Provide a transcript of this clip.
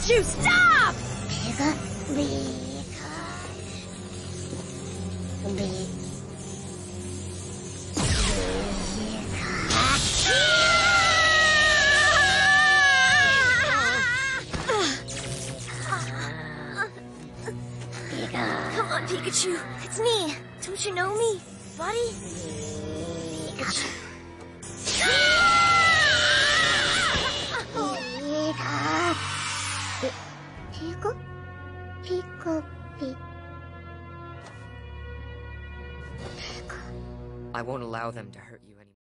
Pikachu, stop! Come on, Pikachu. It's me. Don't you know me, buddy? Pikachu. I won't allow them to hurt you.